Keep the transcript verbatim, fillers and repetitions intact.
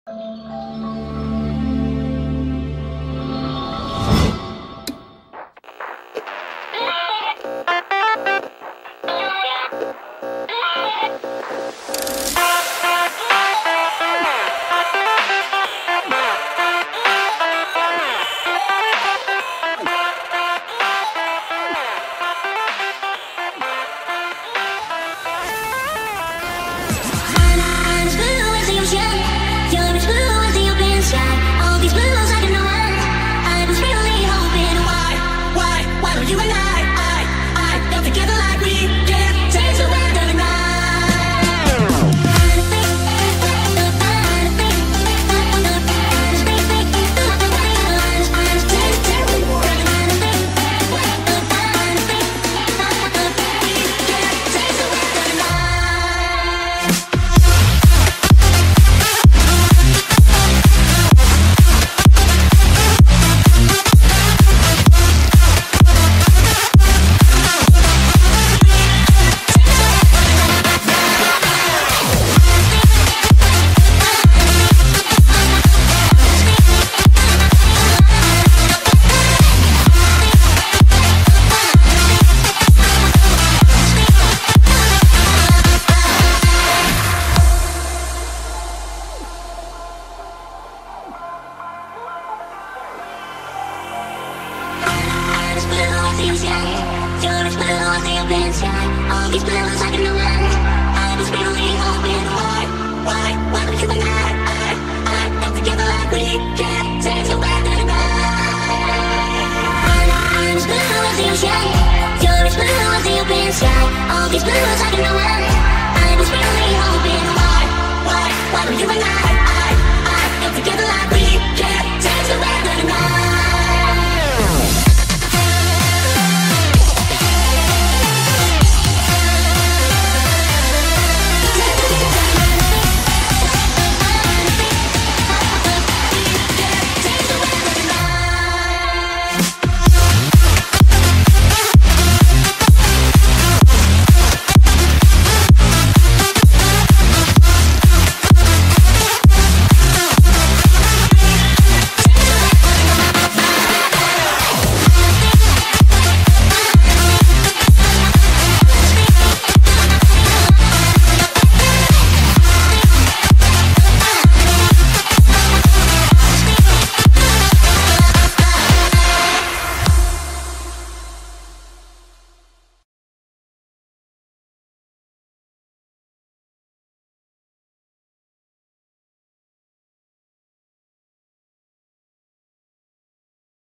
All these bills I can run. I was really hoping why, why, why would you and I, I, I, not together like we can take so bad and I'm as blue as the ocean. You're as blue as the open sky. All these bills I can run. I was really hoping why, why, why would you and I.